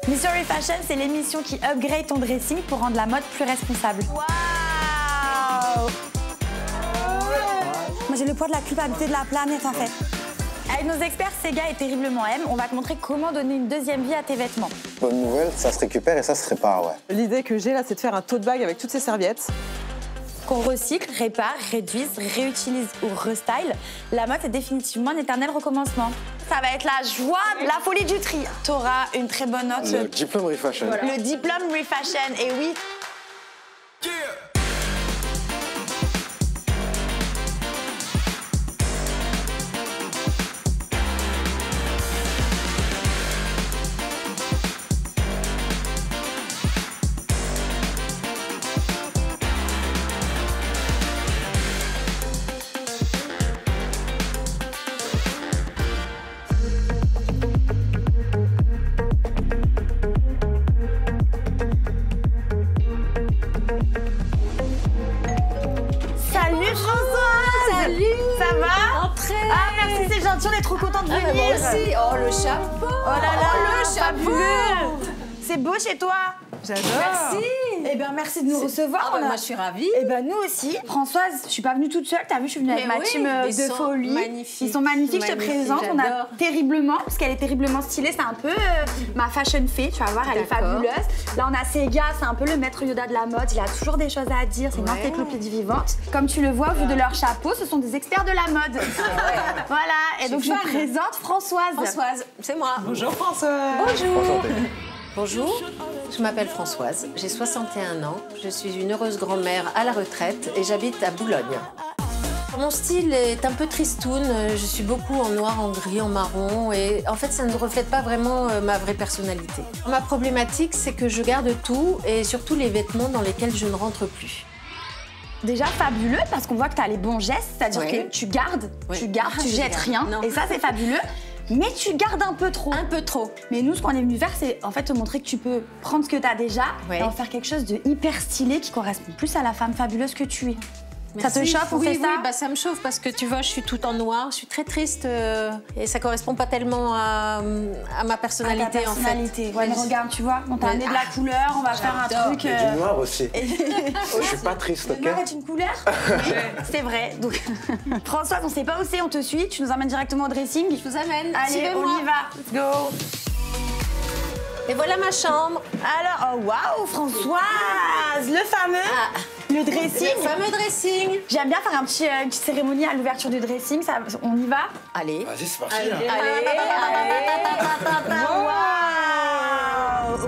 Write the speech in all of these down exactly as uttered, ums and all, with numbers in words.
Mission Refashion, c'est l'émission qui upgrade ton dressing pour rendre la mode plus responsable. Waouh! Moi, j'ai le poids de la culpabilité de la planète, en fait. Avec nos experts Sega et Terriblement M, on va te montrer comment donner une deuxième vie à tes vêtements. Bonne nouvelle, ça se récupère et ça se répare, ouais. L'idée que j'ai là, c'est de faire un tote bag avec toutes ces serviettes. Qu'on recycle, répare, réduise, réutilise ou restyle, la mode est définitivement un éternel recommencement. Ça va être la joie, la folie du tri. T'auras une très bonne note. Le diplôme Refashion. Voilà. Le diplôme Refashion, et oui. Yeah. On est trop contente de venir. Ah, moi aussi. Oh, le chapeau. Oh là là, oh, le chapeau. C'est beau chez toi. J'adore. Merci. Eh bien, merci de nous recevoir. Ah, bah, a... Moi, je suis ravie. Eh bien, nous aussi. Françoise, je suis pas venue toute seule. T'as vu, je suis venue avec Mais ma oui, team ils de sont folie. Magnifiques. Ils sont magnifiques, je te présente. On a Terriblement, parce qu'elle est terriblement stylée. C'est un peu euh, ma fashion fée, tu vas voir, elle est fabuleuse. Là, on a Sega, c'est un peu le maître Yoda de la mode. Il a toujours des choses à dire. C'est une ouais. encyclopédie vivante. Comme tu le vois, au vu de leur chapeau, ce sont des experts de la mode. Ouais. Voilà. Et je donc, je vous présente Françoise. Françoise, c'est moi. Bonjour, Françoise. Bonjour. Bonjour, je m'appelle Françoise, j'ai soixante et un ans, je suis une heureuse grand-mère à la retraite et j'habite à Boulogne. Mon style est un peu tristoun, je suis beaucoup en noir, en gris, en marron et en fait ça ne reflète pas vraiment ma vraie personnalité. Ma problématique c'est que je garde tout et surtout les vêtements dans lesquels je ne rentre plus. Déjà fabuleux parce qu'on voit que tu as les bons gestes, c'est-à-dire ouais. que tu gardes, ouais. tu gardes, tu jettes rien non. et ça c'est fabuleux. Mais tu gardes un peu trop. Un peu trop. Mais nous, ce qu'on est venu faire, c'est en fait te montrer que tu peux prendre ce que tu as déjà ouais. et en faire quelque chose de hyper stylé qui correspond plus à la femme fabuleuse que tu es. Merci. Ça te chauffe, on oui, fait ça? Oui, bah, ça me chauffe parce que tu vois, je suis toute en noir, je suis très triste euh, et ça correspond pas tellement à, à ma personnalité, à ta personnalité. en fait. Ouais, mais regarde, tu vois, on t'a amené de la ah, couleur, on va faire un truc. Euh... Et du noir aussi. Je suis pas triste, ok? Le noir est une couleur? Oui, c'est vrai. Donc, Françoise, on sait pas où c'est, on te suit, tu nous emmènes directement au dressing. Je vous amène. Allez, on y va. Let's go. Et voilà ma chambre. Alors, oh waouh, Françoise, le fameux, ah, le dressing. Le fameux dressing. J'aime bien faire un petit, euh, une petite cérémonie à l'ouverture du dressing, ça, on y va? Allez. Vas-y, c'est parti. Allez, là. allez, allez. allez. Waouh.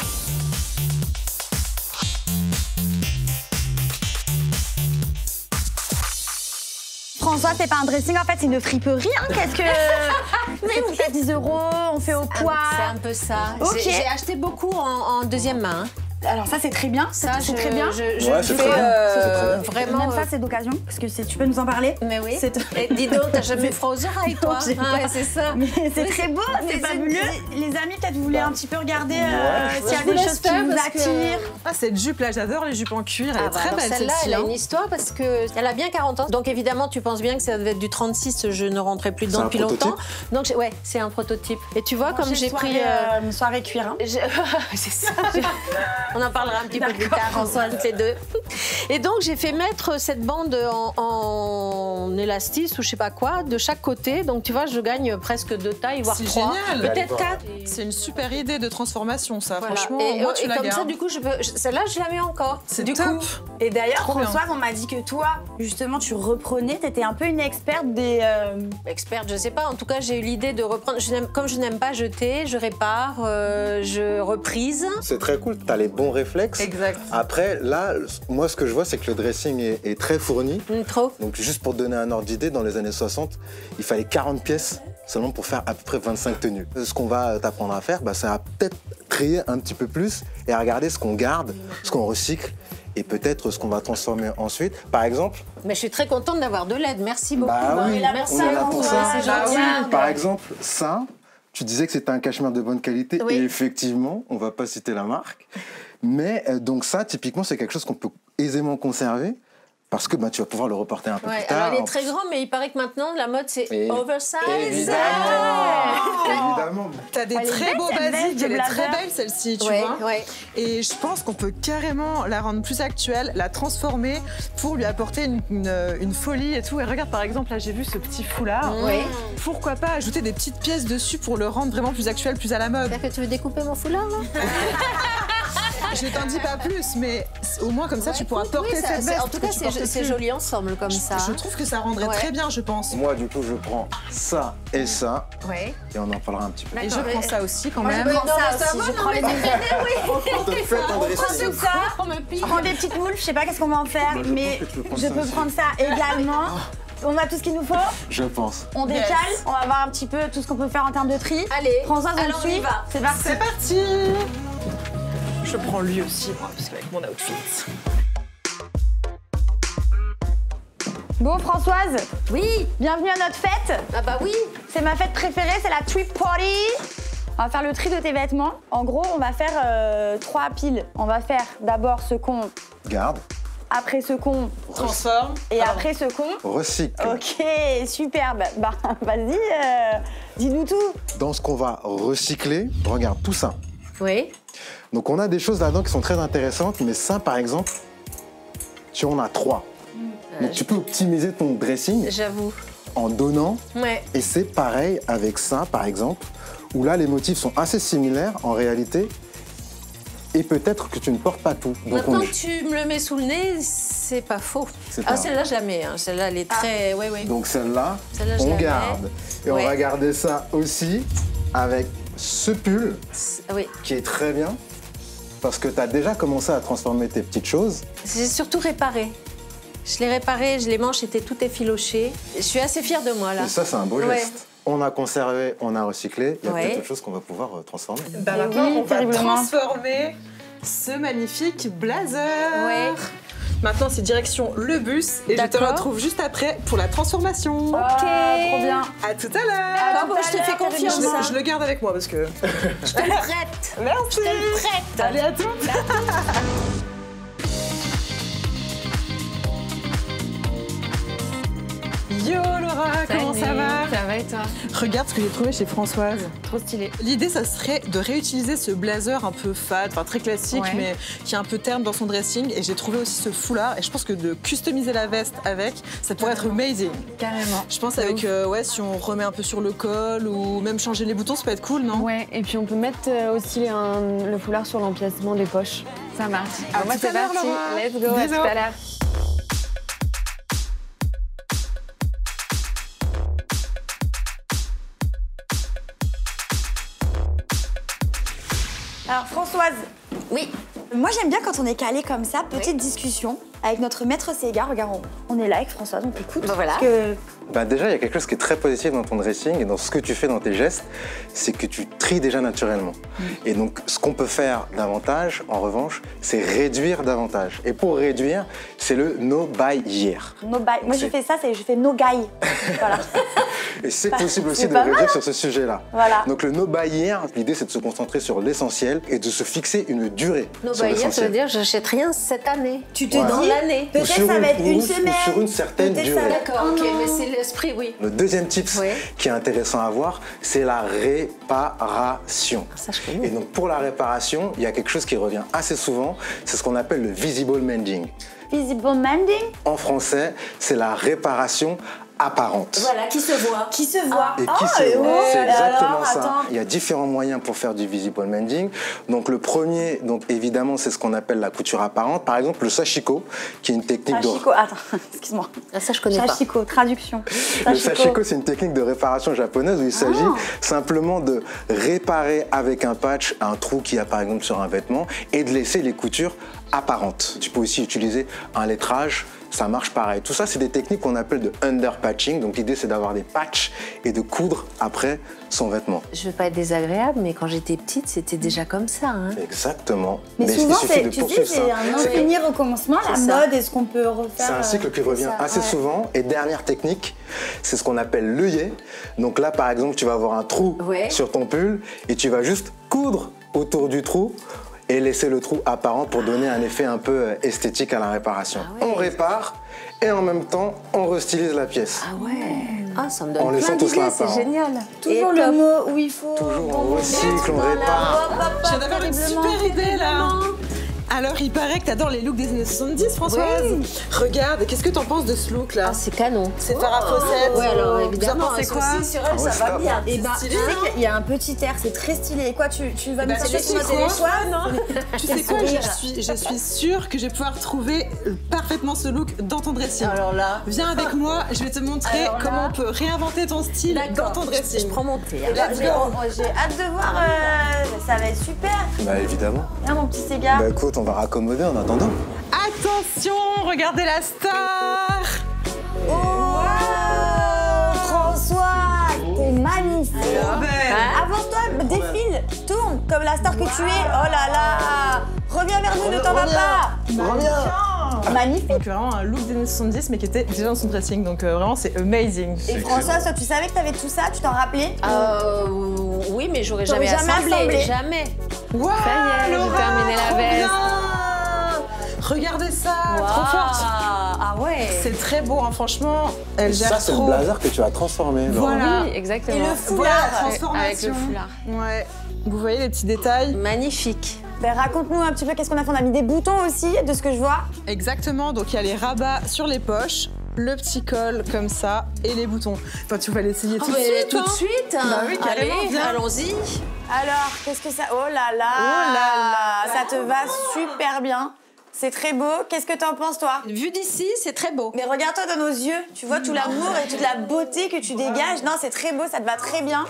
François, c'est pas un dressing, en fait, c'est une friperie. Hein. Qu'est-ce que. C'est tout à dix euros, on fait au poids. C'est un peu ça. Okay. J'ai acheté beaucoup en, en deuxième main. Alors ça c'est très bien, ça c'est très bien. Je, je ouais, c'est fais très euh, bien. Vraiment. Même ça c'est d'occasion parce que tu peux nous en parler. Mais oui. Et dis donc, t'as jamais froid aux oreilles toi? Ah, c'est ça. Mais c'est très beau, c'est fabuleux. Les amis, peut-être vous voulez un petit peu regarder euh, s'il y a des choses qui vous attirent. Ah cette jupe là, j'adore les jupes en cuir, elle ah, est bah, très belle celle-là. Celle elle a une histoire parce que elle a bien quarante ans. Donc évidemment, tu penses bien que ça devait être du trente-six. Je ne rentrais plus dedans depuis longtemps. Donc ouais, c'est un prototype. Et tu vois comme j'ai pris une soirée cuir. C'est ça. On en parlera un petit peu. Plus tard, ensemble, toutes les deux. Et donc, j'ai fait mettre cette bande en, en élastique ou je sais pas quoi, de chaque côté. Donc, tu vois, je gagne presque deux tailles, voire trois. C'est génial. Peut-être quatre. C'est une super idée de transformation, ça. Voilà. Franchement, et, moi, tu et la comme gardes. ça, du coup, je peux. Celle-là, je la mets encore. C'est du top. coup. Et d'ailleurs, Françoise, on m'a dit que toi, justement, tu reprenais, t'étais un peu une experte des. Euh... Experte, je sais pas. En tout cas, j'ai eu l'idée de reprendre. Je comme je n'aime pas jeter, je répare, euh, je reprise. C'est très cool. T'as les bons réflexes. Exact. Après, là, moi, ce que je vois, c'est que le dressing est, est très fourni. Mmh, trop. Donc, juste pour donner un ordre d'idée, dans les années soixante, il fallait quarante pièces seulement pour faire à peu près vingt-cinq tenues. Ce qu'on va t'apprendre à faire, bah, c'est à peut-être trier un petit peu plus et à regarder ce qu'on garde, ce qu'on recycle et peut-être ce qu'on va transformer ensuite. Par exemple... Mais je suis très contente d'avoir de l'aide. Merci beaucoup. Bah oui, merci on est là pour ça. C'est gentil. Oui. Par exemple, ça, tu disais que c'était un cachemire de bonne qualité oui. et effectivement, on va pas citer la marque. Mais euh, donc ça, typiquement, c'est quelque chose qu'on peut aisément conserver parce que bah, tu vas pouvoir le reporter un peu Ouais, plus tard. alors il est très grand, mais il paraît que maintenant, la mode, c'est Et- oversize. Évidemment, évidemment. T'as des Elle est très belle, beaux cette veste basiques, de elle est très blazer. belle celle-ci, tu Ouais, vois. ouais. Et je pense qu'on peut carrément la rendre plus actuelle, la transformer pour lui apporter une, une, une folie et tout. Et regarde, par exemple, là, j'ai vu ce petit foulard. Oui. Pourquoi pas ajouter des petites pièces dessus pour le rendre vraiment plus actuel, plus à la mode. C'est-à-dire que tu veux découper mon foulard, là? Je t'en dis pas plus, mais au moins comme ça, tu pourras Écoute, porter oui, ça- cette c'est- veste. En tout que cas, tu c'est portes c'est plus. joli ensemble comme ça. Je trouve que ça rendrait Ouais. très bien, je pense. Moi, du coup, je prends ça et ça, Ouais. et on en parlera un petit peu. Et je prends ça aussi quand Moi, je même. prends Non, ça mais ça aussi. va, Je non, prends mais les c'est On te fait un prends dressing. tout ça. On me pique. Je prends des petites moules, je sais pas qu'est-ce qu'on va en faire, Moi, je mais pense que tu peux prendre je ça peux aussi. prendre ça également. On a tout ce qu'il nous faut, Je pense. on Yes. décale, on va voir un petit peu tout ce qu'on peut faire en termes de tri. Allez, Françoise, on alors on suit. y va. C'est parti. C'est parti. Je prends lui aussi, moi, parce qu'avec mon outfit. Bon, Françoise, Oui. bienvenue à notre fête. Ah bah oui. C'est ma fête préférée, c'est la trip party. On va faire le tri de tes vêtements. En gros, on va faire euh, trois piles. On va faire d'abord ce qu'on, Garde, après ce qu'on Transforme. et Pardon. après ce qu'on. recycle. Ok, superbe. Bah, vas-y, euh, dis-nous tout. Dans ce qu'on va recycler, regarde tout ça. Oui. Donc on a des choses là-dedans qui sont très intéressantes, mais ça, par exemple, tu en as trois. Donc tu peux optimiser ton dressing J'avoue. en donnant. Ouais. Et c'est pareil avec ça, par exemple, où là, les motifs sont assez similaires en réalité. Et peut-être que tu ne portes pas tout. Donc Maintenant on que tu me le mets sous le nez, c'est pas faux. C'est Ah, pas- celle-là, je la mets. Hein. Celle-là, elle est très. Oui, oui. Donc celle-là, Celle-là, je on la garde. Et on Ouais. va garder ça aussi avec ce pull Oui. qui est très bien. Parce que tu as déjà commencé à transformer tes petites choses. C'est surtout réparé. Je l'ai réparé, je les manches étaient tout effiloché. Je suis assez fière de moi, là. Et ça, c'est un beau Ouais. geste. On a conservé, on a recyclé. Il y a Ouais. peut-être autre chose qu'on va pouvoir euh, transformer. Bah Et maintenant, oui, on va terriblement. transformer ce magnifique blazer. Ouais. Maintenant, c'est direction le bus et je te D'accord. retrouve juste après pour la transformation. Ok, trop bien. À tout à l'heure. Ah, bon, tout à je te l'heure, fais confiance. Karine. Je, hein. je le garde avec moi parce que. Je te le prête. Merci. Prête. Allez, à toutes. Yo Laura, comment ça va? Ça va et toi? Regarde ce que j'ai trouvé chez Françoise. Trop stylé. L'idée, ça serait de réutiliser ce blazer un peu fade, enfin très classique, Ouais. mais qui est un peu terne dans son dressing. Et j'ai trouvé aussi ce foulard. Et je pense que de customiser la veste avec, ça pourrait être amazing. Carrément. Je pense De avec, ouf. euh, ouais, si on remet un peu sur le col ou même changer les boutons, ça peut être cool, non? Ouais, et puis on peut mettre euh, aussi les- un- le foulard sur l'emplacement des poches. Ça marche. À Alors moi, tout à c'est l'heure, parti. Laura. Let's go, à Bisous. tout à l'heure. Alors, Françoise, Oui. moi j'aime bien quand on est calé comme ça, petite discussion avec notre maître Sega. Regarde, on, on est là avec Françoise, on t'écoute. Bah voilà. Parce que Bah déjà, il y a quelque chose qui est très positif dans ton dressing et dans ce que tu fais dans tes gestes, c'est que tu tries déjà naturellement. Et donc, ce qu'on peut faire davantage, en revanche, c'est réduire davantage. Et pour réduire, c'est le no buy here. no buy. Moi j'ai C'est- fait ça, c'est je fais no guy. Voilà. Et c'est Bah, possible aussi c'est de pas réduire mal, sur ce sujet-là. Voilà. Donc le no buy here, l'idée c'est de se concentrer sur l'essentiel et de se fixer une durée No sur buy here, ça veut l'essentiel. dire j'achète rien cette année. Tu te Voilà. dis, Dans l'année. peut-être Ou sur ça va être une- une ou- ou semaine. sur une certaine peut-être durée. ça va être D'accord, un ok, an. mais c'est l'esprit, oui. Le deuxième tips Ouais. qui est intéressant à voir, c'est la réparation. Ça, je connais. Et donc pour la réparation, il y a quelque chose qui revient assez souvent, c'est ce qu'on appelle le visible mending. Visible mending En français, c'est la réparation apparente. Voilà, qui se voit. qui se voit. Et qui Ah, se et voit, oh, c'est et exactement alors, ça. attends. Il y a différents moyens pour faire du visible mending. Donc le premier, donc évidemment, c'est ce qu'on appelle la couture apparente. Par exemple, le sashiko, qui est une technique de Sashiko, attends, excuse-moi. Ah, ça, je connais pas. Sashiko, traduction. Le sashiko, c'est une technique de réparation japonaise où il s'agit Ah. simplement de réparer avec un patch un trou qu'il y a par exemple sur un vêtement et de laisser les coutures apparentes. Tu peux aussi utiliser un lettrage, ça marche pareil. Tout ça, c'est des techniques qu'on appelle de underpatching. Donc l'idée, c'est d'avoir des patchs et de coudre après son vêtement. Je veux pas être désagréable, mais quand j'étais petite, c'était déjà comme ça. Hein. Exactement. Mais, il souvent, suffit c'est, de tu sais, poursuivre c'est ça. un C'est- infini recommencement, la C'est ça. mode, est-ce qu'on peut refaire C'est un cycle qui euh, revient ça, assez ouais. souvent. Et dernière technique, c'est ce qu'on appelle l'œillet. Donc là, par exemple, tu vas avoir un trou Ouais. sur ton pull et tu vas juste coudre autour du trou et laisser le trou apparent pour donner un effet un peu euh, esthétique à la réparation. Ah ouais. On répare et en même temps, on restylise la pièce. Ah ouais. Ah, ça me donne En plein laissant tout d'idées, cela c'est apparent. génial. Toujours Et le top. mot où il faut. Toujours on recycle, on répare. Je viens d'avoir une super idée là. Alors, il paraît que t'adores les looks des années soixante-dix, Françoise. Oui. Regarde, qu'est-ce que t'en penses de ce look là? Ah, c'est canon. C'est Farah Fawcett. Ouais, alors Vous en évidemment, pensez quoi? aussi sur elle, Ah ouais, ça va stop. bien. Et bah, tu stylé, sais hein. qu'il y a un petit air, c'est très stylé. Et quoi, tu, tu vas Bah, me tu tirer sais sur quoi, les choix, non? Tu sais Quel quoi, je sourire. suis, je suis sûre que je vais pouvoir trouver parfaitement ce look dans ton dressing. Alors là, Viens avec moi, je vais te montrer Alors là- comment on peut réinventer ton style dans ton je dressing. prends mon thé. Eh ben, J'ai j'ai hâte de voir, euh, ça va être super. Bah évidemment. Viens mon petit Sega. Bah écoute, on va raccommoder en attendant. Attention, regardez la star. Oh, François, t'es magnifique. Avance-toi, défile, tourne comme la star que tu es. Oh là là, reviens vers nous, ne t'en vas pas. Reviens. Magnifique. Donc vraiment un look des années soixante-dix mais qui était déjà dans son dressing, donc euh, vraiment c'est amazing. Et François, toi, tu savais que t'avais tout ça, tu t'en rappelais? Euh, oui, mais j'aurais T'aurais jamais, jamais assemblé. assemblé. Jamais. Waouh, Ça y est, j'ai Laura, terminé la trop veste. bien. Regardez ça, trop forte. Ah ouais. C'est très beau, hein, franchement. Elle gère Ça, c'est le trop. blazer que tu as transformé. Laura. Voilà. Oui, exactement. Et le Voilà, foulard. la transformation. Avec le foulard. Ouais. Vous voyez les petits détails? Magnifique. Ben, raconte-nous un petit peu qu'est-ce qu'on a fait. On a mis des boutons aussi, de ce que je vois. Exactement, donc il y a les rabats sur les poches, le petit col comme ça et les boutons. Enfin, tu vas l'essayer tout de Mais suite. tout hein. de suite. Bah oui, carrément, Allez, viens. allons-y. Alors, qu'est-ce que ça... Oh là là. Oh là là. Ça te va super bien. C'est très beau. Qu'est-ce que t'en penses, toi? Vu d'ici, c'est très beau. Mais regarde-toi dans nos yeux. Tu vois tout l'amour et toute la beauté que tu dégages. Non, c'est très beau, ça te va très bien.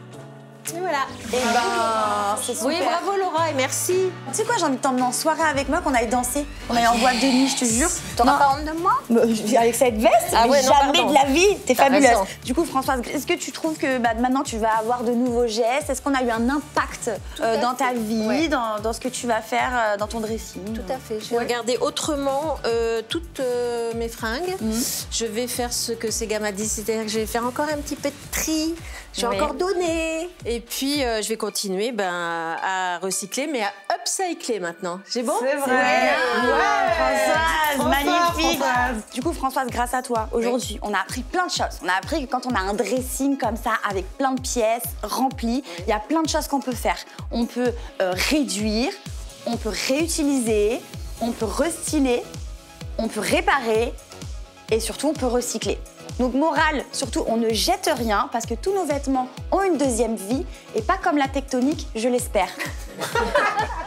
Et voilà. Et ben, c'est super. Oui, bravo Laura et merci. Tu sais quoi, j'ai envie de t'emmener en soirée avec moi, qu'on aille danser. On aille en boîte de nuit, je te jure. T'auras Non. pas honte de moi? Bah, avec cette veste, Ah mais ouais, non, jamais pardon. de la vie. T'es T'as fabuleuse. raison. Du coup, Françoise, est-ce que tu trouves que bah, maintenant tu vas avoir de nouveaux gestes? Est-ce qu'on a eu un impact euh, à dans ta fait. vie, Ouais. dans, dans ce que tu vas faire, euh, dans ton dressing? Tout à fait. Je vais regarder autrement euh, toutes euh, mes fringues. Je vais faire ce que Sega m'a dit, c'est-à-dire que je vais faire encore un petit peu de tri. Je vais Oui. encore donner. Et puis, euh, je vais continuer ben, à recycler, mais à upcycler maintenant. C'est bon? C'est vrai. Ouais, Françoise, Trop fort, magnifique. Françoise. Du coup, Françoise, grâce à toi, aujourd'hui, on a appris plein de choses. On a appris que quand on a un dressing comme ça, avec plein de pièces remplies, il y a plein de choses qu'on peut faire. On peut euh, réduire, on peut réutiliser, on peut restyler, on peut réparer et surtout, on peut recycler. Donc, morale, surtout, on ne jette rien parce que tous nos vêtements ont une deuxième vie et pas comme la tectonique, je l'espère.